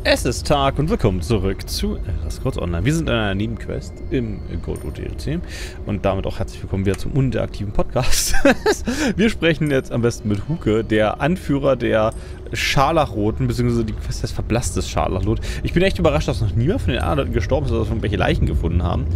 Es ist Tag und willkommen zurück zu Elder Scrolls Online. Wir sind in einer Nebenquest im Gold DLC und damit auch herzlich willkommen wieder zum interaktiven Podcast. Wir sprechen jetzt am besten mit Huke, der Anführer der Scharlachroten, beziehungsweise die Quest heißt verblasstes Scharlachrot. Ich bin echt überrascht, dass noch niemand von den anderen Leuten gestorben ist, oder dass wir irgendwelche Leichen gefunden haben.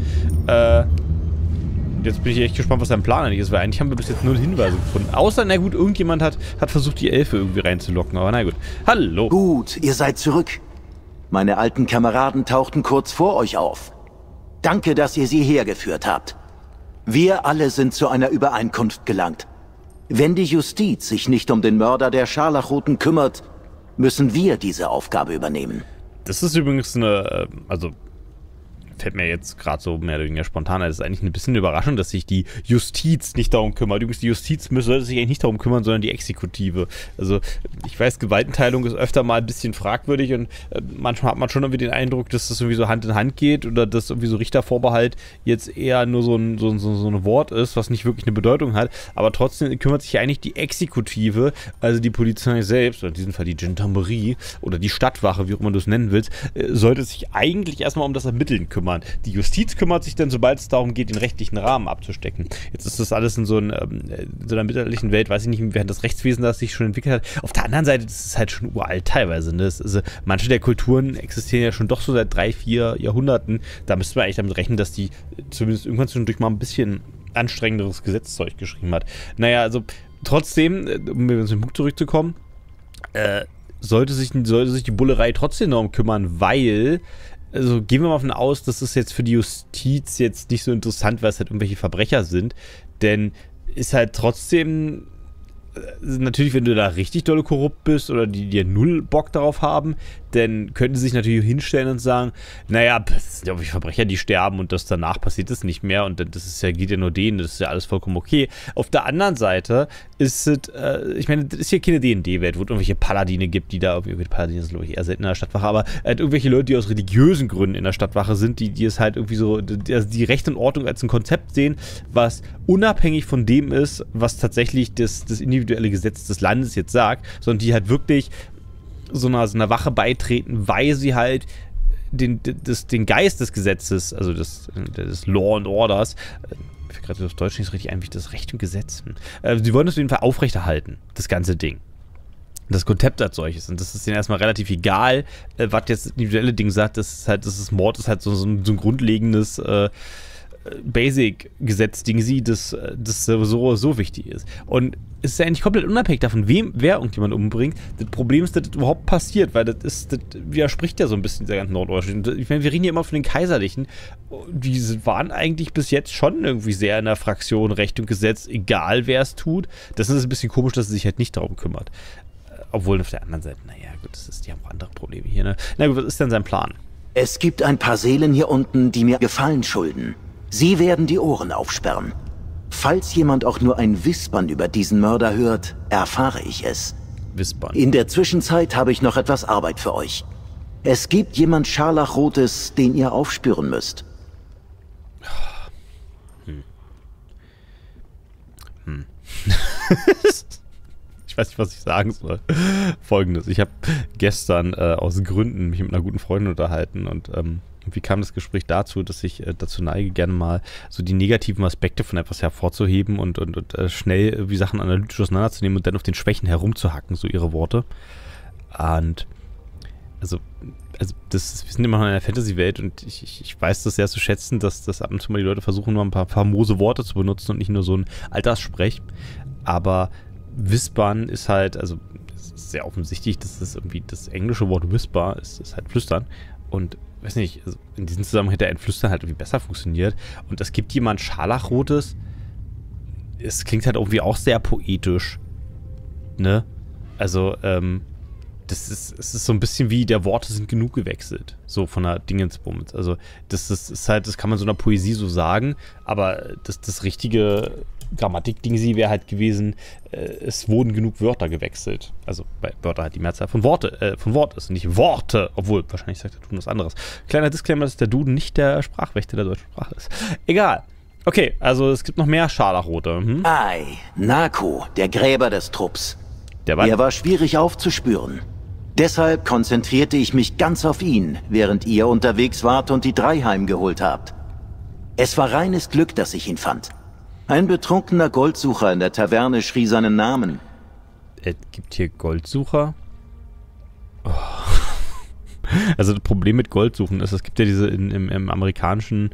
Jetzt bin ich echt gespannt, was sein Plan eigentlich ist, weil eigentlich haben wir bis jetzt null Hinweise gefunden. Außer, na gut, irgendjemand hat versucht, die Elfe irgendwie reinzulocken, aber na gut. Hallo. Gut, ihr seid zurück. Meine alten Kameraden tauchten kurz vor euch auf. Danke, dass ihr sie hergeführt habt. Wir alle sind zu einer Übereinkunft gelangt. Wenn die Justiz sich nicht um den Mörder der Scharlachroten kümmert, müssen wir diese Aufgabe übernehmen. Das ist übrigens eine, also fällt mir jetzt gerade so mehr oder weniger spontan, das ist eigentlich ein bisschen eine Überraschung, dass sich die Justiz nicht darum kümmert. Übrigens, die Justiz sollte sich eigentlich nicht darum kümmern, sondern die Exekutive. Also, ich weiß, Gewaltenteilung ist öfter mal ein bisschen fragwürdig und manchmal hat man schon irgendwie den Eindruck, dass das irgendwie so Hand in Hand geht oder dass irgendwie so Richtervorbehalt jetzt eher nur so ein Wort ist, was nicht wirklich eine Bedeutung hat. Aber trotzdem kümmert sich eigentlich die Exekutive, also die Polizei selbst, oder in diesem Fall die Gendarmerie oder die Stadtwache, wie auch immer du es nennen willst, sollte sich eigentlich erstmal um das Ermitteln kümmern. Die Justiz kümmert sich dann, sobald es darum geht, den rechtlichen Rahmen abzustecken. Jetzt ist das alles in so einer mittelalterlichen Welt, weiß ich nicht, inwiefern das Rechtswesen das sich schon entwickelt hat. Auf der anderen Seite, das ist halt schon uralt teilweise. Ne? Also, manche der Kulturen existieren ja schon doch so seit 3, 4 Jahrhunderten. Da müsste man eigentlich damit rechnen, dass die zumindest irgendwann zwischendurch mal ein bisschen anstrengenderes Gesetzzeug geschrieben hat. Naja, also trotzdem, um wieder zum Punkt zurückzukommen, sollte sich die Bullerei trotzdem darum kümmern, weil, also gehen wir mal davon aus, das ist jetzt für die Justiz jetzt nicht so interessant, weil es halt irgendwelche Verbrecher sind, denn ist halt trotzdem, natürlich, wenn du da richtig dolle korrupt bist oder die dir null Bock darauf haben, dann könnten sie sich natürlich hinstellen und sagen, naja, das sind ja irgendwelche Verbrecher, die sterben und das danach passiert das nicht mehr und das ist ja, geht ja nur denen, das ist ja alles vollkommen okay. Auf der anderen Seite ist es, ich meine, das ist hier keine D&D-Welt, wo es irgendwelche Paladine gibt, die da, irgendwie Paladine sind, glaube ich, eher selten in der Stadtwache, aber halt irgendwelche Leute, die aus religiösen Gründen in der Stadtwache sind, die es halt irgendwie so, die Recht und Ordnung als ein Konzept sehen, was unabhängig von dem ist, was tatsächlich das individuelle Gesetz des Landes jetzt sagt, sondern die halt wirklich so einer Wache beitreten, weil sie halt den Geist des Gesetzes, also des Law and Orders, ich fällt gerade das Deutsch nicht so richtig ein, wie das Recht und Gesetz. Sie wollen das auf jeden Fall aufrechterhalten, das ganze Ding. Das Konzept als solches. Und das ist denen erstmal relativ egal, was jetzt das individuelle Ding sagt. Mord ist halt so ein grundlegendes Basic-Gesetz-Ding, das so wichtig ist. Und es ist ja eigentlich komplett unabhängig davon, wer irgendjemand umbringt. Das Problem ist, dass das überhaupt passiert, weil das widerspricht ja so ein bisschen dieser ganzen Norddeutschen. Ich meine, wir reden hier immer von den Kaiserlichen. Die waren eigentlich bis jetzt schon irgendwie sehr in der Fraktion Recht und Gesetz, egal wer es tut. Das ist ein bisschen komisch, dass sie sich halt nicht darum kümmert. Obwohl auf der anderen Seite, naja, gut, die haben auch andere Probleme hier, ne? Na gut, was ist denn sein Plan? Es gibt ein paar Seelen hier unten, die mir Gefallen schulden. Sie werden die Ohren aufsperren. Falls jemand auch nur ein Wispern über diesen Mörder hört, erfahre ich es. Wispern. In der Zwischenzeit habe ich noch etwas Arbeit für euch. Es gibt jemand Scharlachrotes, den ihr aufspüren müsst. Ich weiß nicht, was ich sagen soll. Folgendes. Ich habe gestern aus Gründen mich mit einer guten Freundin unterhalten und wie kam das Gespräch dazu, dass ich dazu neige, gerne mal so die negativen Aspekte von etwas hervorzuheben und schnell wie Sachen analytisch auseinanderzunehmen und dann auf den Schwächen herumzuhacken, so ihre Worte. Und also wir sind immer noch in einer Fantasy-Welt und ich weiß das sehr zu schätzen, dass ab und zu mal die Leute versuchen, nur ein paar famose Worte zu benutzen und nicht nur so ein Alterssprech. Aber Wispern ist halt, also es ist sehr offensichtlich, dass das irgendwie das englische Wort Whisper ist halt Flüstern. Und weiß nicht, also in diesem Zusammenhang hätte ein Flüstern halt irgendwie besser funktioniert. Und es gibt jemand Scharlachrotes. Es klingt halt irgendwie auch sehr poetisch. Ne? Also, es ist so ein bisschen wie, der Worte sind genug gewechselt. So von der Dingensbums. Also, das kann man so einer Poesie so sagen, aber das richtige Grammatik-Ding wäre halt gewesen, es wurden genug Wörter gewechselt. Also, bei Wörter halt die Mehrzahl von Wort ist, nicht Worte, obwohl, wahrscheinlich sagt der Duden was anderes. Kleiner Disclaimer, dass der Duden nicht der Sprachwächter der deutschen Sprache ist. Egal. Okay, also es gibt noch mehr Scharlachrote. Nako, der Gräber des Trupps. Er war schwierig aufzuspüren. Deshalb konzentrierte ich mich ganz auf ihn, während ihr unterwegs wart und die 3 heimgeholt habt. Es war reines Glück, dass ich ihn fand. Ein betrunkener Goldsucher in der Taverne schrie seinen Namen. Es gibt hier Goldsucher? Oh. Also das Problem mit Goldsuchen ist, es gibt ja diese im amerikanischen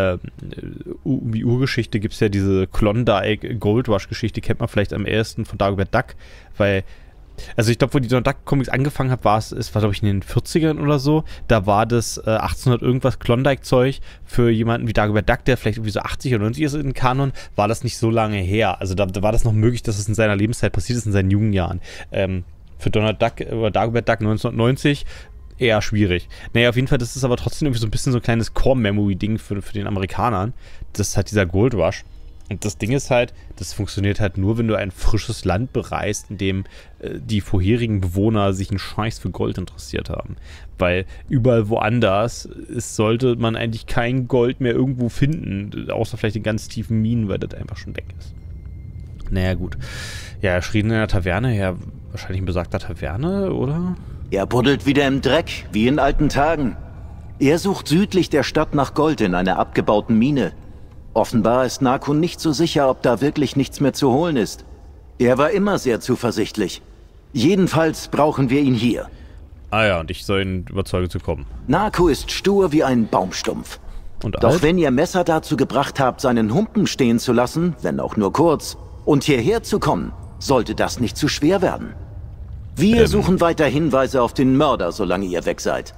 Urgeschichte gibt es ja diese Klondike Gold Rush Geschichte, kennt man vielleicht am ehesten von Dagobert Duck, weil, also ich glaube, wo die Donald Duck Comics angefangen hat, war glaube ich in den 40ern oder so, da war das 1800 irgendwas Klondike Zeug für jemanden wie Dagobert Duck, der vielleicht irgendwie so 80 oder 90 ist in Kanon, war das nicht so lange her, also da war das noch möglich, dass es in seiner Lebenszeit passiert ist, in seinen jungen Jahren. Für Donald Duck oder Dagobert Duck 1990 eher schwierig. Naja, auf jeden Fall, das ist aber trotzdem irgendwie so ein bisschen so ein kleines Core-Memory-Ding für den Amerikanern. Das ist halt dieser Gold Rush. Und das Ding ist halt, das funktioniert halt nur, wenn du ein frisches Land bereist, in dem die vorherigen Bewohner sich einen Scheiß für Gold interessiert haben. Weil überall woanders sollte man eigentlich kein Gold mehr irgendwo finden, außer vielleicht in ganz tiefen Minen, weil das einfach schon weg ist. Naja, gut. Ja, er schrie in einer Taverne, ja, wahrscheinlich in besagter Taverne, oder? Er buddelt wieder im Dreck, wie in alten Tagen. Er sucht südlich der Stadt nach Gold in einer abgebauten Mine. Offenbar ist Naku nicht so sicher, ob da wirklich nichts mehr zu holen ist. Er war immer sehr zuversichtlich. Jedenfalls brauchen wir ihn hier. Ah ja, und ich soll ihn überzeugen zu kommen. Naku ist stur wie ein Baumstumpf. Und Doch alt? wenn ihr Messer dazu gebracht habt, seinen Humpen stehen zu lassen, wenn auch nur kurz, und hierher zu kommen, sollte das nicht zu schwer werden. Wir suchen weiter Hinweise auf den Mörder, solange ihr weg seid.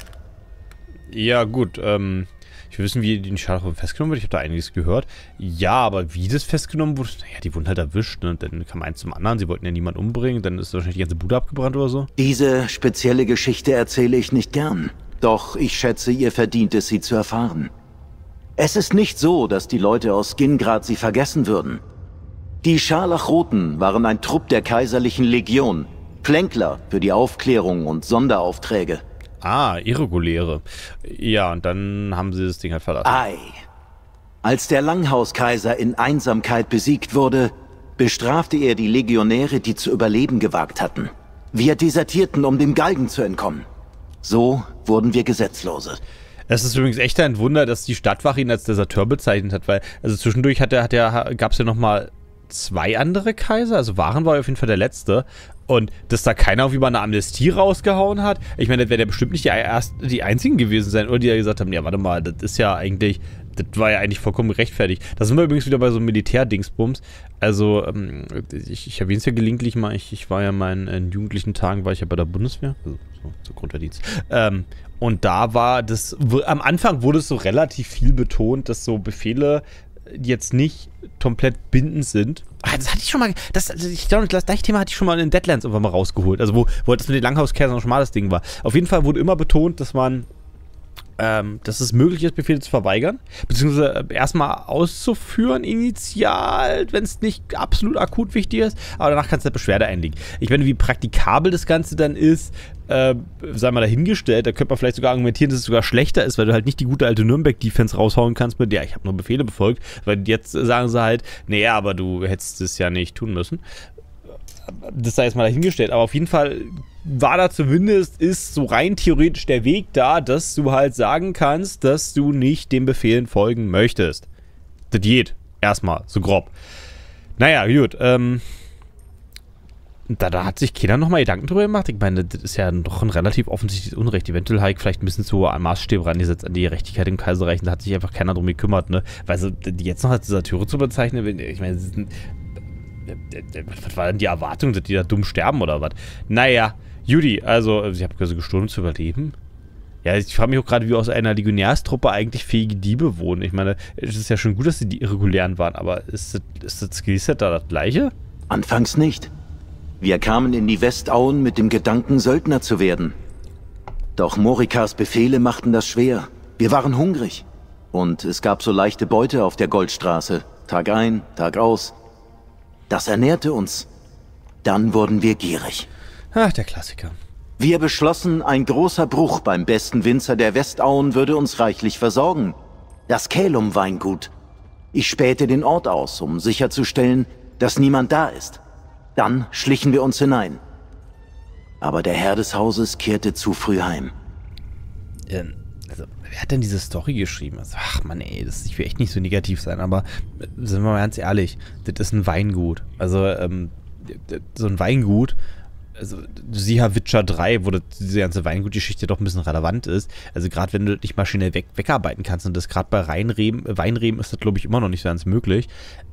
Ja, gut, ich will wissen, wie die Scharlachroten festgenommen wird. Ich habe da einiges gehört. Ja, aber wie das festgenommen wurde, naja, die wurden halt erwischt, ne? Dann kam eins zum anderen, sie wollten ja niemanden umbringen, dann ist wahrscheinlich die ganze Bude abgebrannt oder so. Diese spezielle Geschichte erzähle ich nicht gern. Doch ich schätze, ihr verdient es, sie zu erfahren. Es ist nicht so, dass die Leute aus Skingrad sie vergessen würden. Die Scharlachroten waren ein Trupp der kaiserlichen Legion, Plänkler für die Aufklärung und Sonderaufträge. Ah, Irreguläre. Ja, und dann haben sie das Ding halt verlassen. Ei. Als der Langhauskaiser in Einsamkeit besiegt wurde, bestrafte er die Legionäre, die zu überleben gewagt hatten. Wir desertierten, um dem Galgen zu entkommen. So wurden wir Gesetzlose. Es ist übrigens echt ein Wunder, dass die Stadtwache ihn als Deserteur bezeichnet hat, weil, also zwischendurch gab es ja nochmal 2 andere Kaiser, also Waren war auf jeden Fall der letzte, und dass da keiner auf über eine Amnestie rausgehauen hat, ich meine, das wäre ja bestimmt nicht die einzigen gewesen sein, oder die ja gesagt haben, ja warte mal, das war ja eigentlich vollkommen gerechtfertigt. Da sind wir übrigens wieder bei so einem Militärdingsbums, also ich erwähne es ja gelegentlich mal, ich war ja in jugendlichen Tagen, war ich ja bei der Bundeswehr, also so Grundwehrdienst, und da war das, am Anfang wurde es so relativ viel betont, dass so Befehle jetzt nicht komplett bindend sind. Das hatte ich schon mal, ich glaube, das gleiche Thema hatte ich schon mal in Deadlands irgendwann mal rausgeholt, also wo das mit den Langhauskaisern schon mal das Ding war. Auf jeden Fall wurde immer betont, dass es möglich ist, Befehle zu verweigern, beziehungsweise erstmal auszuführen initial, wenn es nicht absolut akut wichtig ist, aber danach kannst du eine Beschwerde einlegen. Ich meine, wie praktikabel das Ganze dann ist, sei mal dahingestellt, da könnte man vielleicht sogar argumentieren, dass es sogar schlechter ist, weil du halt nicht die gute alte Nürnberg-Defense raushauen kannst mit, ja, ich habe nur Befehle befolgt, weil jetzt sagen sie halt, naja, aber du hättest es ja nicht tun müssen. Das sei jetzt mal dahingestellt, aber auf jeden Fall war da zumindest, ist so rein theoretisch der Weg da, dass du halt sagen kannst, dass du nicht den Befehlen folgen möchtest. Das geht. Erstmal, so grob. Naja, gut, da hat sich keiner nochmal Gedanken drüber gemacht. Ich meine, das ist ja doch ein relativ offensichtliches Unrecht. Eventuell habe ich vielleicht ein bisschen zu hohe Maßstäbe rangesetzt an die Gerechtigkeit im Kaiserreich. Da hat sich einfach keiner drum gekümmert, ne? Weil so, die jetzt noch als Deserteure zu bezeichnen, ich meine, was war denn die Erwartung, dass die da dumm sterben oder was? Naja, Judy, also, sie haben quasi gestohlen, um zu überleben. Ja, ich frage mich auch gerade, wie aus einer Legionärstruppe eigentlich fähige Diebe wohnen. Ich meine, es ist ja schon gut, dass sie die Irregulären waren, aber ist das Skillset da das gleiche? Anfangs nicht. Wir kamen in die Westauen mit dem Gedanken, Söldner zu werden. Doch Morikas Befehle machten das schwer. Wir waren hungrig. Und es gab so leichte Beute auf der Goldstraße. Tag ein, Tag aus. Das ernährte uns. Dann wurden wir gierig. Ach, der Klassiker. Wir beschlossen, ein großer Bruch beim besten Winzer der Westauen würde uns reichlich versorgen. Das Kälum-Weingut. Ich spähte den Ort aus, um sicherzustellen, dass niemand da ist. Dann schlichen wir uns hinein. Aber der Herr des Hauses kehrte zu früh heim. Also, wer hat denn diese Story geschrieben? Also, ach Mann, ey, ich will echt nicht so negativ sein, aber sind wir mal ganz ehrlich, das ist ein Weingut. Also, so ein Weingut, also siehe Witcher 3, wo diese ganze Weingutgeschichte doch ein bisschen relevant ist. Also gerade wenn du nicht mal schnell wegarbeiten kannst und das gerade bei Weinreben ist das, glaube ich, immer noch nicht so ganz möglich.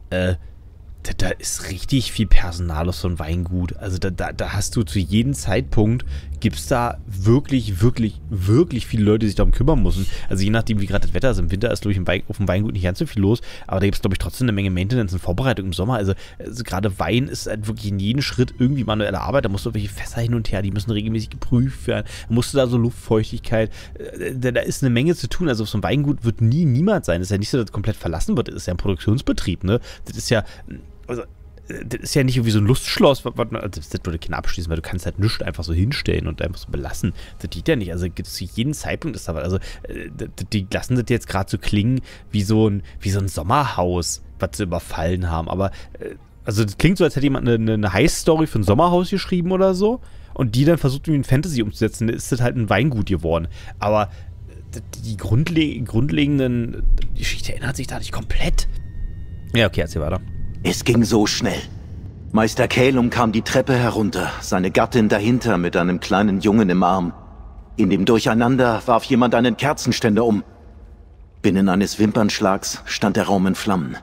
Da ist richtig viel Personal aus so einem Weingut. Also da hast du zu jedem Zeitpunkt, gibt es da wirklich, wirklich, wirklich viele Leute, die sich darum kümmern müssen. Also je nachdem, wie gerade das Wetter ist. Im Winter ist, glaube ich, auf dem Weingut nicht ganz so viel los. Aber da gibt es, glaube ich, trotzdem eine Menge Maintenance und Vorbereitung im Sommer. Also gerade Wein ist halt wirklich in jedem Schritt irgendwie manuelle Arbeit. Da musst du welche Fässer hin und her, die müssen regelmäßig geprüft werden. Da musst du da so Luftfeuchtigkeit. Da ist eine Menge zu tun. Also auf so einem Weingut wird niemand sein. Das ist ja nicht so, dass das komplett verlassen wird. Das ist ja ein Produktionsbetrieb, ne? Das ist ja... Also, das ist ja nicht irgendwie so ein Lustschloss, das würde keiner abschließen, weil du kannst halt nichts einfach so hinstellen und einfach so belassen. Das geht ja nicht. Also gibt es zu jedem Zeitpunkt ist da was. Also die lassen das jetzt gerade so klingen wie so ein Sommerhaus, was sie überfallen haben. Aber also das klingt so, als hätte jemand eine Heiß-Story für ein Sommerhaus geschrieben oder so und die dann versucht, irgendwie ein Fantasy umzusetzen. Dann ist das halt ein Weingut geworden. Aber die grundlegenden Geschichte ändert sich da nicht komplett. Ja, okay, erzähl weiter. Es ging so schnell. Meister Calum kam die Treppe herunter, seine Gattin dahinter mit einem kleinen Jungen im Arm. In dem Durcheinander warf jemand einen Kerzenständer um. Binnen eines Wimpernschlags stand der Raum in Flammen.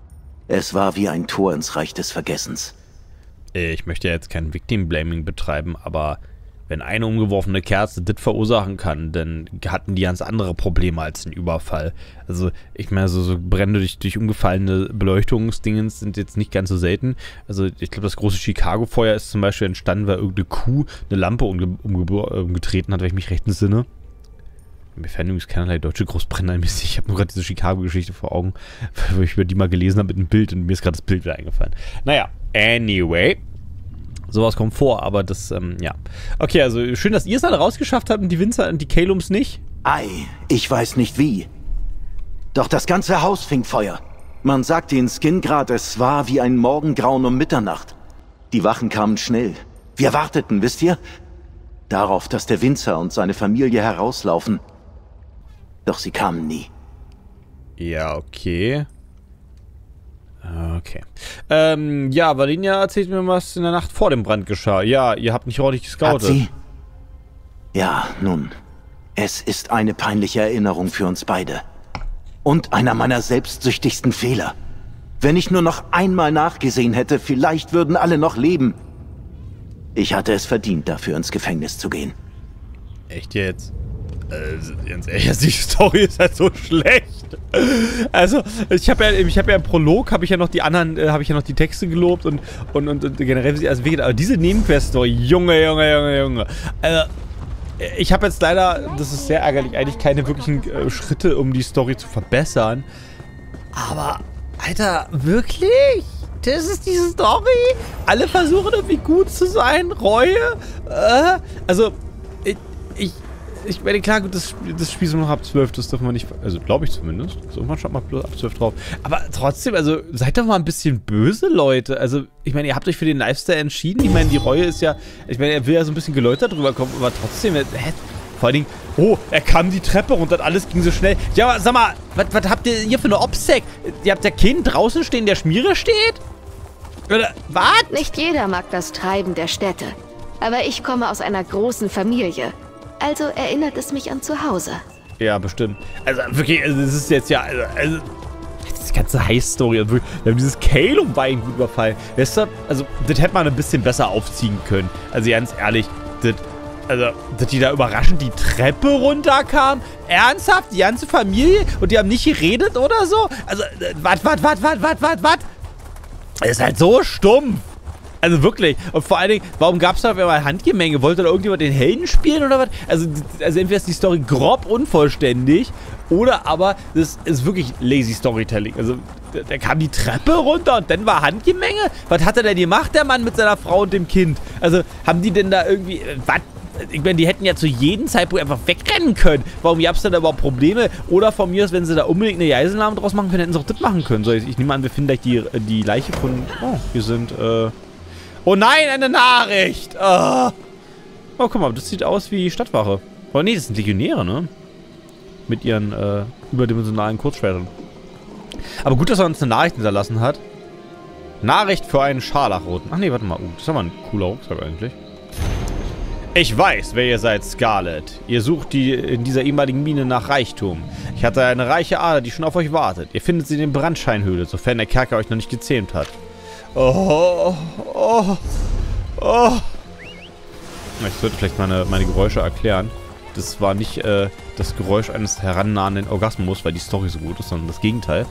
Es war wie ein Tor ins Reich des Vergessens. Ich möchte ja jetzt kein Victim-Blaming betreiben, aber wenn eine umgeworfene Kerze das verursachen kann, dann hatten die ganz andere Probleme als ein Überfall. Also, ich meine, so Brände durch umgefallene Beleuchtungsdingens sind jetzt nicht ganz so selten. Also, ich glaube, das große Chicago-Feuer ist zum Beispiel entstanden, weil irgendeine Kuh eine Lampe umgetreten hat, wenn ich mich recht entsinne. Mir fällt übrigens keinerlei deutsche Großbrände ein. Ich habe nur gerade diese Chicago-Geschichte vor Augen, weil ich über die mal gelesen habe mit einem Bild und mir ist gerade das Bild wieder eingefallen. Naja, anyway. Sowas kommt vor, aber das, ja. Okay, also schön, dass ihr es alle rausgeschafft habt und die Winzer und die Calums nicht. Ei, ich weiß nicht wie. Doch das ganze Haus fing Feuer. Man sagte in Skingrad, es war wie ein Morgengrauen um Mitternacht. Die Wachen kamen schnell. Wir warteten, wisst ihr? Darauf, dass der Winzer und seine Familie herauslaufen. Doch sie kamen nie. Ja, okay. Okay. Ja, Valinia erzählt mir, was in der Nacht vor dem Brand geschah. Ja, ihr habt nicht ordentlich gescoutet. Hat sie? Ja, nun. Es ist eine peinliche Erinnerung für uns beide. Und einer meiner selbstsüchtigsten Fehler. Wenn ich nur noch einmal nachgesehen hätte, vielleicht würden alle noch leben. Ich hatte es verdient, dafür ins Gefängnis zu gehen. Echt jetzt? Ganz ehrlich, die Story ist halt so schlecht. Also, ich habe ja im Prolog, habe ich ja noch die Texte gelobt und generell, also wie, aber diese Nebenquest-Story, Junge. Also, ich habe jetzt leider, das ist sehr ärgerlich, eigentlich keine wirklichen Schritte, um die Story zu verbessern. Aber, Alter, wirklich? Das ist die Story? Alle versuchen irgendwie gut zu sein, Reue? Also, ich meine, klar, gut, das Spiel ist nur noch ab 12, das dürfen wir nicht, also glaube ich zumindest. So, irgendwann schaut mal ab 12 drauf. Aber trotzdem, also seid doch mal ein bisschen böse, Leute. Also, ich meine, ihr habt euch für den Lifestyle entschieden. Ich meine, die Reue ist ja, ich meine, er will ja so ein bisschen geläutert drüber kommen, aber trotzdem, vor allen Dingen, oh, er kam die Treppe runter und alles ging so schnell. Ja, aber sag mal, was habt ihr hier für eine Obsec? Ihr habt ja Kind draußen stehen, der Schmiere steht? Oder, was? Nicht jeder mag das Treiben der Städte. Aber ich komme aus einer großen Familie. Also erinnert es mich an zu Hause. Ja, bestimmt. Also wirklich, also das ist jetzt ja, also das ganze Heiß-Story. Also wir haben dieses Calum-Weingut überfallen. Weißt du, also das hätte man ein bisschen besser aufziehen können. Also ganz ehrlich, dass die da überraschend die Treppe runterkam. Ernsthaft? Die ganze Familie? Und die haben nicht geredet oder so? Also, was? Das ist halt so stumpf. Also wirklich. Und vor allen Dingen, warum gab es da auf einmal Handgemenge? Wollte da irgendjemand den Helden spielen oder was? Also entweder ist die Story grob unvollständig oder aber das ist wirklich lazy Storytelling. Also der kam die Treppe runter und dann war Handgemenge? Was hat er denn gemacht, der Mann mit seiner Frau und dem Kind? Also haben die denn da irgendwie... Was? Ich meine, die hätten ja zu jedem Zeitpunkt einfach wegrennen können. Warum gab es denn da überhaupt Probleme? Oder von mir aus, wenn sie da unbedingt eine Geiselnahme draus machen können, hätten sie auch das machen können. So, ich nehme an, wir finden gleich die Leiche von... Oh, wir sind... Oh nein, eine Nachricht! Oh. Oh, guck mal, das sieht aus wie Stadtwache. Oh nee, das sind Legionäre, ne? Mit ihren überdimensionalen Kurzschwertern. Aber gut, dass er uns eine Nachricht hinterlassen hat. Nachricht für einen Scharlachroten. Ach nee, warte mal. Das ist aber ein cooler Rucksack eigentlich. Ich weiß, wer ihr seid, Scarlet. Ihr sucht in dieser ehemaligen Mine nach Reichtum. Ich hatte eine reiche Ader, die schon auf euch wartet. Ihr findet sie in der Brandscheinhöhle, sofern der Kerker euch noch nicht gezähmt hat. Oh. Ich sollte vielleicht meine Geräusche erklären. Das war nicht das Geräusch eines herannahenden Orgasmus, weil die Story so gut ist, sondern das Gegenteil.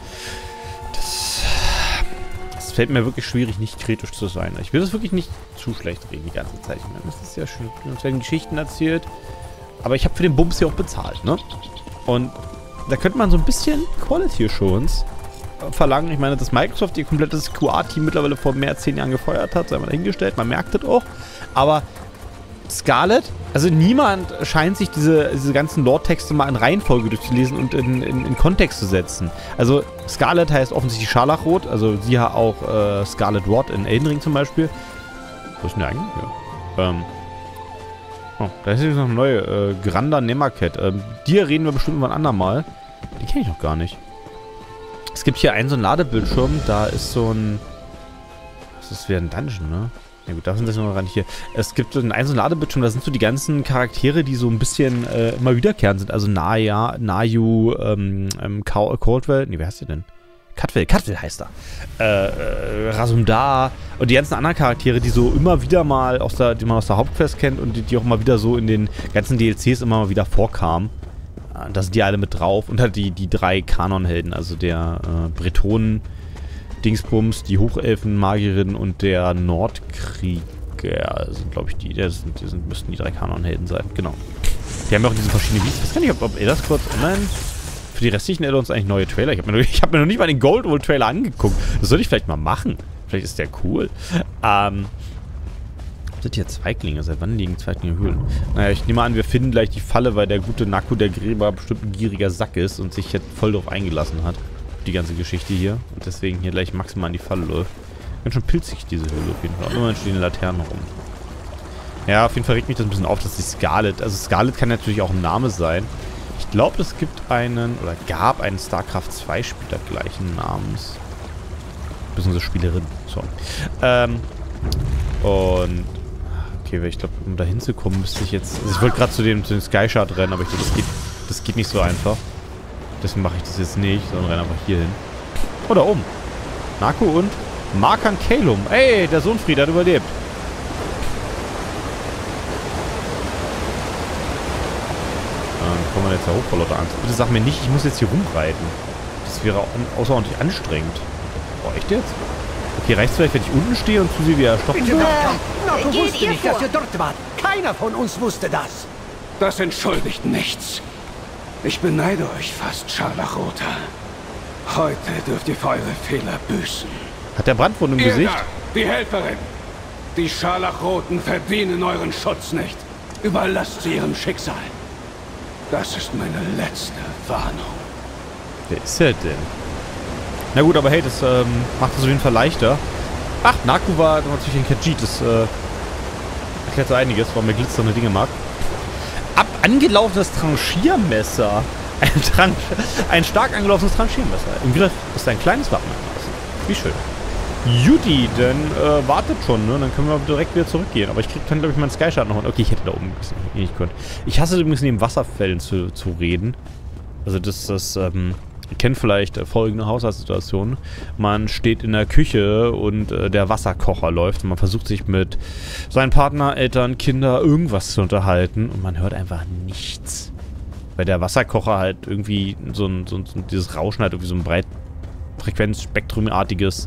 Das fällt mir wirklich schwierig, nicht kritisch zu sein. Ich will das wirklich nicht zu schlecht reden die ganze Zeit. Ich meine, das ist ja schön. Uns werden Geschichten erzählt. Aber ich habe für den Bums hier auch bezahlt, ne? Und da könnte man so ein bisschen Quality Assurance verlangen. Ich meine, dass Microsoft ihr komplettes QA-Team mittlerweile vor mehr als 10 Jahren gefeuert hat, sei mal dahingestellt. Man merkt das auch. Aber Scarlet, also niemand scheint sich diese ganzen Lore-Texte mal in Reihenfolge durchzulesen und in Kontext zu setzen. Also Scarlet heißt offensichtlich Scharlachrot, also sie ja auch Scarlet Rot in Elden Ring zum Beispiel. Wo ist denn der eigentlich? Ja. Oh, da ist jetzt noch eine neue, Granda Nemaket. Die reden wir bestimmt mal ein andermal. Die kenne ich noch gar nicht. Es gibt hier einen so einen Ladebildschirm, da ist so ein... Das ist wieder ein Dungeon, ne? Ja gut, da sind das noch gar nicht hier. Es gibt so einen Ladebildschirm, da sind so die ganzen Charaktere, die so ein bisschen immer wiederkehrend sind. Also Naya, Nayu, Coldwell, nee, wer heißt der denn? Cutwell heißt er. Razumdar und die ganzen anderen Charaktere, die so immer wieder mal die man aus der Hauptquest kennt und die auch mal wieder so in den ganzen DLCs immer mal wieder vorkamen. Da sind die alle mit drauf. Und halt die 3 Kanonhelden, also der Bretonen, Dingsbums, die Hochelfen-Magierin und der Nordkrieger sind, glaube ich, müssten die 3 Kanonhelden sein. Genau. Die haben ja auch diese verschiedenen Videos. Ich weiß gar nicht, ob das kurz online... Für die restlichen Add-ons eigentlich neue Trailer. Ich hab mir noch nicht mal den Gold World Trailer angeguckt. Das sollte ich vielleicht mal machen. Vielleicht ist der cool. Sind hier Zweiglinge? Seit wann liegen Zweiglinge Höhlen? Naja, ich nehme an, wir finden gleich die Falle, weil der gute Naku, der Gräber, bestimmt ein gieriger Sack ist und sich jetzt voll drauf eingelassen hat. Die ganze Geschichte hier. Und deswegen hier gleich maximal in die Falle läuft. Ganz schön pilzig, diese Höhle auf jeden Fall. Immer stehen Laternen rum. Ja, auf jeden Fall regt mich das ein bisschen auf, dass die Scarlet... Also Scarlet kann natürlich auch ein Name sein. Ich glaube, es gibt gab einen StarCraft 2 Spieler gleichen Namens. Beziehungsweise Spielerin. So. Und... Okay, ich glaube, um da hinzukommen, müsste ich jetzt... Also ich wollte gerade zu dem Skyshard rennen, aber ich glaube, das geht nicht so einfach. Deswegen mache ich das jetzt nicht, sondern renne einfach hier hin. Oh, da oben. Naku und Markan Kalum. Ey, der Sohnfried hat überlebt. Kommen wir jetzt da hoch vor lauter Angst. Bitte sag mir nicht, ich muss jetzt hier rumreiten. Das wäre außerordentlich anstrengend. Oh, echt jetzt? Okay, reicht's vielleicht, wenn ich unten stehe und zusehe, wie er stoppen Bitte, wird? Naku wusste nicht, dass ihr dort wart. Keiner von uns wusste das. Das entschuldigt nichts. Ich beneide euch fast, Scharlachroter. Heute dürft ihr für eure Fehler büßen. Hat der Brandwund im Ihr Gesicht? da, die Helferin. Die Scharlachroten verdienen euren Schutz nicht. Überlasst sie ihrem Schicksal. Das ist meine letzte Warnung. Wer ist er denn? Na gut, aber hey, das macht es auf jeden Fall leichter. Ach, Naku war natürlich ein Khajiit. Das erklärt so einiges, warum er glitzernde Dinge mag. Angelaufenes Tranchiermesser. Ein stark angelaufenes Tranchiermesser. Im Griff ist ein kleines Wappen. Wie schön. Judy, dann wartet schon, ne? Dann können wir direkt wieder zurückgehen. Aber ich krieg dann, glaube ich, meinen Skyshard noch. Okay, ich hätte da oben ein bisschen nicht können. Ich hasse übrigens neben Wasserfällen zu reden. Also ihr kennt vielleicht folgende Haushaltssituation. Man steht in der Küche und der Wasserkocher läuft und man versucht sich mit seinen Partner, Eltern, Kinder irgendwas zu unterhalten und man hört einfach nichts. Weil der Wasserkocher halt irgendwie dieses Rauschen halt irgendwie so ein Breitfrequenzspektrumartiges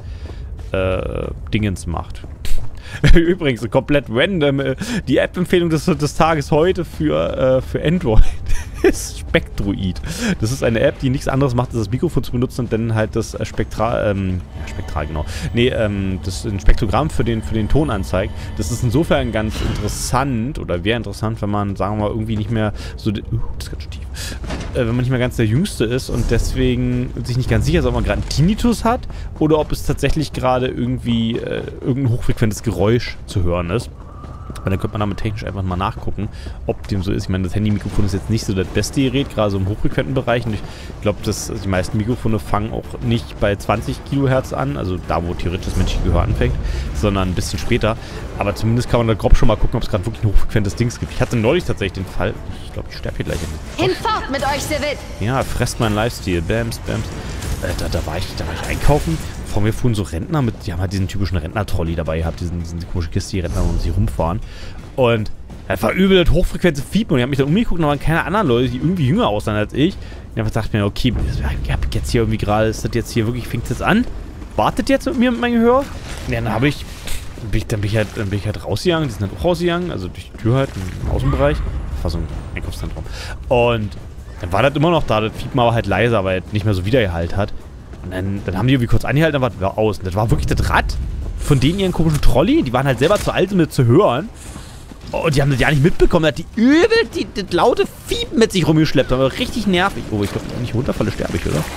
Dingens macht. Übrigens, komplett random. Die App-Empfehlung des Tages heute für Android ist Spektroid. Das ist eine App, die nichts anderes macht, als das Mikrofon zu benutzen und dann halt das Spektral, genau. Nee, das ein Spektrogramm für den Ton anzeigt. Das ist insofern ganz interessant oder wäre interessant, wenn man, sagen wir mal, irgendwie nicht mehr so, das ist ganz schön tief, wenn man nicht mehr ganz der Jüngste ist und deswegen sich nicht ganz sicher ist, ob man gerade einen Tinnitus hat oder ob es tatsächlich gerade irgendwie irgendein hochfrequentes Geräusch zu hören ist. Weil dann könnte man damit technisch einfach mal nachgucken, ob dem so ist. Ich meine, das Handy-Mikrofon ist jetzt nicht so das beste Gerät, gerade so im hochfrequenten Bereich. Und ich glaube, die meisten Mikrofone fangen auch nicht bei 20 Kilohertz an, also da, wo theoretisch das menschliche Gehör anfängt, sondern ein bisschen später. Aber zumindest kann man da grob schon mal gucken, ob es gerade wirklich ein hochfrequentes Ding gibt. Ich hatte neulich tatsächlich den Fall, ich glaube, ich sterbe hier gleich. Hinfort mit euch, Civil! Ja, fresst mein Lifestyle. Bams, bams. Da war ich einkaufen. Vor mir fuhren so Rentner die haben halt diesen typischen Rentner-Trolley dabei gehabt, diese komische Kiste, die Rentner um sich rumfahren. Und das war übel das hochfrequente Fiepen und ich habe mich dann umgeguckt und da waren keine anderen Leute, die irgendwie jünger aussahen als ich. Und ich dachte mir, okay, ich hab jetzt hier irgendwie gerade, ist das jetzt hier wirklich, fängt das an? Wartet jetzt mit mir mit meinem Gehör? Und dann bin ich halt rausgegangen, die sind halt auch rausgegangen, also durch die Tür halt im Außenbereich. Das war so ein Einkaufszentrum. Und dann war das immer noch da, das Fiepen aber halt leiser, weil es nicht mehr so Wiedergehalt hat. Und dann haben die irgendwie kurz angehalten, dann war es aus. Und das war wirklich das Rad von denen ihren komischen Trolley. Die waren halt selber zu alt, um das zu hören. Und die haben das ja nicht mitbekommen, dass die übel das laute Fiepen mit sich rumgeschleppt haben. Aber richtig nervig. Oh, ich glaube, wenn ich runterfalle, sterbe ich, oder?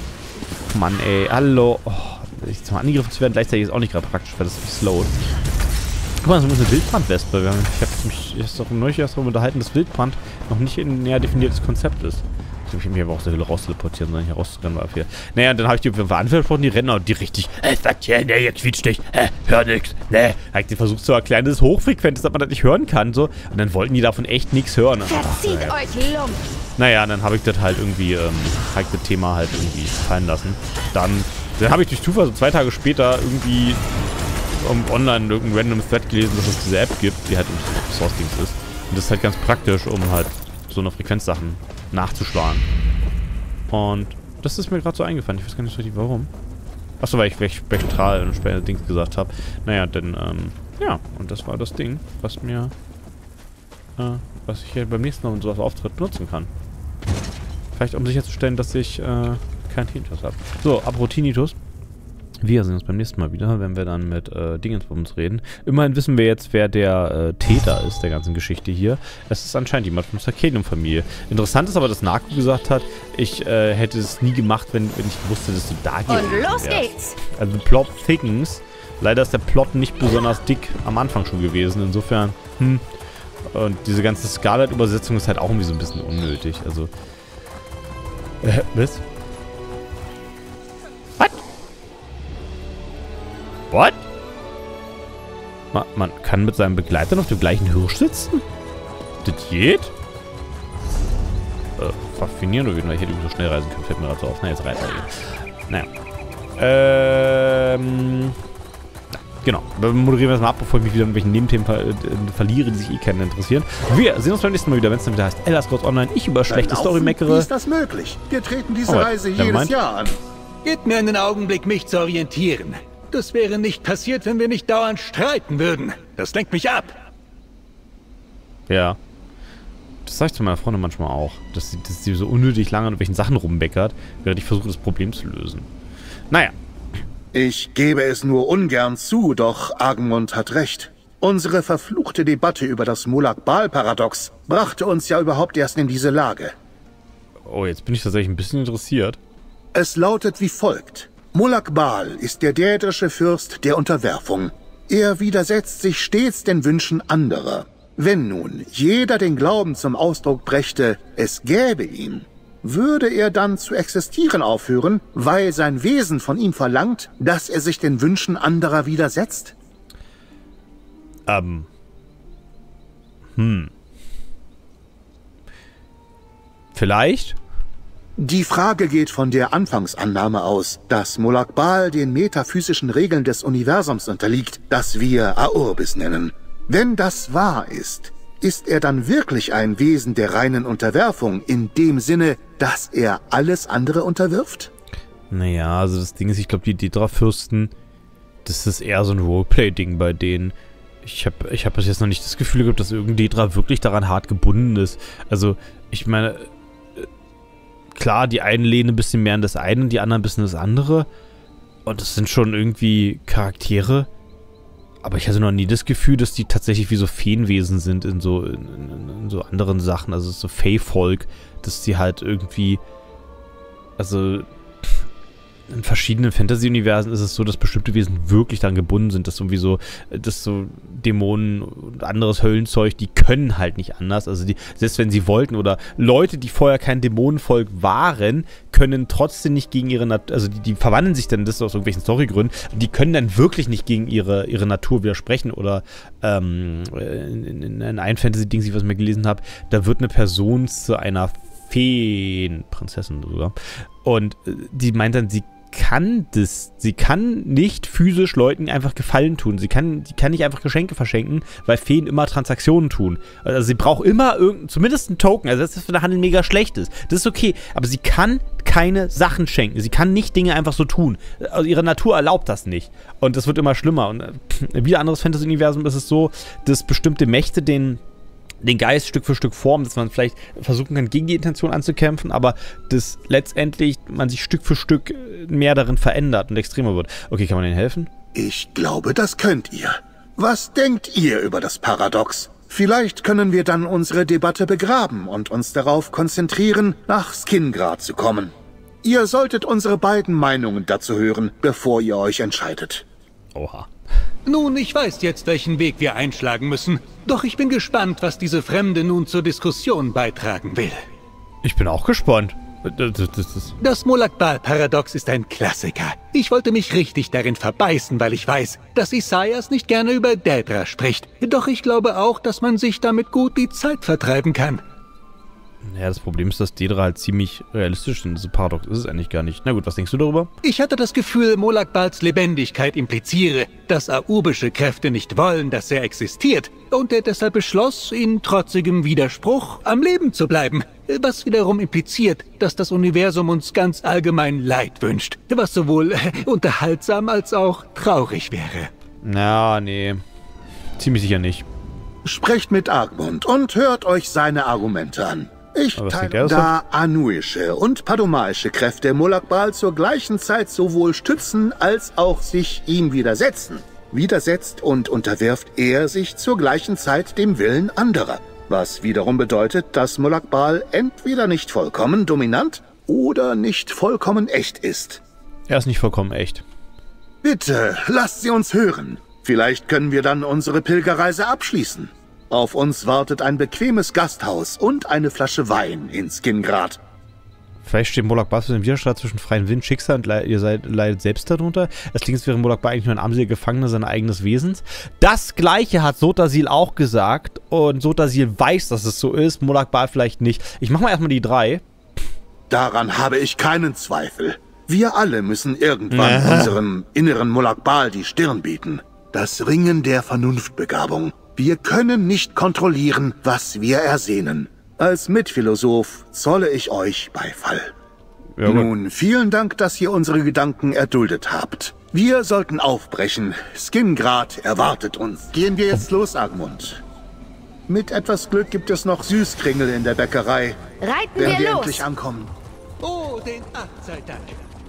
Mann, ey. Hallo. Oh, jetzt mal angegriffen zu werden, gleichzeitig ist auch nicht gerade praktisch, weil das ist slow. Guck mal, das ist eine Wildbrandwespe. Ich habe mich jetzt auch neulich erst darüber unterhalten, dass Wildbrand noch nicht ein näher definiertes Konzept ist. Ich mich aber auch so viel rausteleportieren, sondern hier rauszurennen war viel. Naja, und dann habe ich die angesprochen, die Renner, und die richtig, was hier, ne, ihr quietscht nicht, hör nix, ne. Habe ich den versucht zu erklären, dass es hochfrequent ist, dass man das nicht hören kann, so. Und dann wollten die davon echt nichts hören. Verzieht euch, Lump! Naja, dann habe ich das halt irgendwie, das Thema halt irgendwie fallen lassen. Dann habe ich durch Zufall so 2 Tage später irgendwie online irgendein random Thread gelesen, dass es diese App gibt, die halt im Source-Dings ist. Und das ist halt ganz praktisch, um halt so eine Frequenzsachen nachzuschlagen. Und das ist mir gerade so eingefallen. Ich weiß gar nicht so richtig, warum. Achso, weil ich spektral und später Dings gesagt habe. Naja, dann, ja. Und das war das Ding, was ich hier beim nächsten Mal, wenn sowas auftritt, benutzen kann. Vielleicht, um sicherzustellen, dass ich, keinen Tinnitus habe. So, apropos Tinnitus. Wir sehen uns beim nächsten Mal wieder, wenn wir dann mit Dingensbums reden. Immerhin wissen wir jetzt, wer der Täter ist der ganzen Geschichte hier. Es ist anscheinend jemand von der Sarkanium-Familie. Interessant ist aber, dass Narko gesagt hat, ich hätte es nie gemacht, wenn ich wusste, dass du da gehst. Und los geht's! Also the plot thickens. Leider ist der Plot nicht besonders dick am Anfang schon gewesen. Insofern, Und diese ganze Scarlet-Übersetzung ist halt auch irgendwie so ein bisschen unnötig. Also, was? What? Man kann mit seinem Begleiter auf dem gleichen Hirsch sitzen? Das geht? Faszinierend, weil ich hätte so schnell reisen können. Fällt mir gerade so auf. Na, jetzt reiten wir. Naja. Genau. Moderieren wir das mal ab, bevor ich mich wieder in irgendwelchen Nebenthemen verliere, die sich kennen interessieren. Wir sehen uns beim nächsten Mal wieder, wenn es dann wieder heißt Elder Scrolls Online. Ich über schlechte Story meckere. Wie ist das möglich? Wir treten diese Reise jedes Jahr an. Gebt mir einen Augenblick, mich zu orientieren. Das wäre nicht passiert, wenn wir nicht dauernd streiten würden. Das lenkt mich ab. Ja. Das sag ich zu meiner Freundin manchmal auch. Dass sie so unnötig lange an irgendwelchen Sachen rummeckert, während ich versuche, das Problem zu lösen. Naja. Ich gebe es nur ungern zu, doch Argmund hat recht. Unsere verfluchte Debatte über das Molag-Bal-Paradox brachte uns ja überhaupt erst in diese Lage. Oh, jetzt bin ich tatsächlich ein bisschen interessiert. Es lautet wie folgt. Molag-Bal ist der dädrische Fürst der Unterwerfung. Er widersetzt sich stets den Wünschen anderer. Wenn nun jeder den Glauben zum Ausdruck brächte, es gäbe ihn, würde er dann zu existieren aufhören, weil sein Wesen von ihm verlangt, dass er sich den Wünschen anderer widersetzt? Vielleicht? Die Frage geht von der Anfangsannahme aus, dass Molag-Bal den metaphysischen Regeln des Universums unterliegt, das wir Aorbis nennen. Wenn das wahr ist, ist er dann wirklich ein Wesen der reinen Unterwerfung, in dem Sinne, dass er alles andere unterwirft? Naja, also das Ding ist, ich glaube, die Daedra-Fürsten, das ist eher so ein Roleplay-Ding bei denen. Ich hab bis jetzt noch nicht das Gefühl gehabt, dass irgendein Daedra wirklich daran hart gebunden ist. Also, ich meine, klar, die einen lehnen ein bisschen mehr an das eine und die anderen ein bisschen das andere. Und das sind schon irgendwie Charaktere. Aber ich hatte noch nie das Gefühl, dass die tatsächlich wie so Feenwesen sind in so anderen Sachen. Also so Fey-Volk, dass die halt irgendwie, also in verschiedenen Fantasy-Universen ist es so, dass bestimmte Wesen wirklich daran gebunden sind, dass so Dämonen und anderes Höllenzeug, die können halt nicht anders. Also selbst wenn sie wollten oder Leute, die vorher kein Dämonenvolk waren, können trotzdem nicht gegen ihre Natur, also die verwandeln sich dann, das ist aus irgendwelchen Storygründen, die können dann wirklich nicht gegen ihre Natur widersprechen oder in einem Fantasy-Ding, was ich mal gelesen habe, da wird eine Person zu einer Feenprinzessin sogar. Und die meint dann, sie kann nicht physisch Leuten einfach Gefallen tun. Sie kann nicht einfach Geschenke verschenken, weil Feen immer Transaktionen tun. Also sie braucht immer zumindest einen Token. Also das ist, wenn der Handel mega schlecht ist. Das ist okay. Aber sie kann keine Sachen schenken. Sie kann nicht Dinge einfach so tun. Also ihre Natur erlaubt das nicht. Und das wird immer schlimmer. Und wie ein anderes Fantasy-Universum ist es so, dass bestimmte Mächte den Geist Stück für Stück formen, dass man vielleicht versuchen kann, gegen die Intention anzukämpfen, aber dass letztendlich man sich Stück für Stück mehr darin verändert und extremer wird. Okay, kann man denen helfen? Ich glaube, das könnt ihr. Was denkt ihr über das Paradox? Vielleicht können wir dann unsere Debatte begraben und uns darauf konzentrieren, nach Skingrad zu kommen. Ihr solltet unsere beiden Meinungen dazu hören, bevor ihr euch entscheidet. Oha. Nun, ich weiß jetzt, welchen Weg wir einschlagen müssen. Doch ich bin gespannt, was diese Fremde nun zur Diskussion beitragen will. Ich bin auch gespannt. Das Molag-Bal-Paradox ist ein Klassiker. Ich wollte mich richtig darin verbeißen, weil ich weiß, dass Isaias nicht gerne über Daedra spricht. Doch ich glaube auch, dass man sich damit gut die Zeit vertreiben kann. Ja, das Problem ist, dass Daedra halt ziemlich realistisch ist. Das Paradox ist es eigentlich gar nicht. Na gut, was denkst du darüber? Ich hatte das Gefühl, Molag-Bals Lebendigkeit impliziere, dass aubische Kräfte nicht wollen, dass er existiert und er deshalb beschloss, in trotzigem Widerspruch am Leben zu bleiben. Was wiederum impliziert, dass das Universum uns ganz allgemein Leid wünscht, was sowohl unterhaltsam als auch traurig wäre. Na, nee. Ziemlich sicher nicht. Sprecht mit Argmund und hört euch seine Argumente an. Ich teile da anuische und padomaische Kräfte Molag-Bal zur gleichen Zeit sowohl stützen, als auch sich ihm widersetzen. Widersetzt und unterwirft er sich zur gleichen Zeit dem Willen anderer. Was wiederum bedeutet, dass Molag-Bal entweder nicht vollkommen dominant oder nicht vollkommen echt ist. Er ist nicht vollkommen echt. Bitte, lasst sie uns hören. Vielleicht können wir dann unsere Pilgerreise abschließen. Auf uns wartet ein bequemes Gasthaus und eine Flasche Wein in Skingrad. Vielleicht steht Molag-Bal für den Widerstand zwischen freiem Willen, Schicksal und ihr leidet selbst darunter. Es klingt, als wäre Molag-Bal eigentlich nur ein armseliger Gefangener seines eigenen Wesens. Das Gleiche hat Sotasil auch gesagt und Sotasil weiß, dass es so ist. Molag-Bal vielleicht nicht. Ich mach mal erstmal die 3. Daran habe ich keinen Zweifel. Wir alle müssen irgendwann unserem inneren Molag-Bal die Stirn bieten. Das Ringen der Vernunftbegabung. Wir können nicht kontrollieren, was wir ersehnen. Als Mitphilosoph zolle ich euch Beifall. Ja, nun, vielen Dank, dass ihr unsere Gedanken erduldet habt. Wir sollten aufbrechen. Skingrad erwartet uns. Gehen wir jetzt los, Argmund. Mit etwas Glück gibt es noch Süßkringel in der Bäckerei. Reiten wenn wir los! endlich ankommen. Oh, den Ach sei Dank.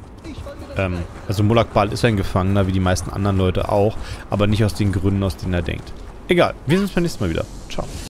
Also Molag-Bal ist ein Gefangener, wie die meisten anderen Leute auch, aber nicht aus den Gründen, aus denen er denkt. Egal, wir sehen uns beim nächsten Mal wieder. Ciao.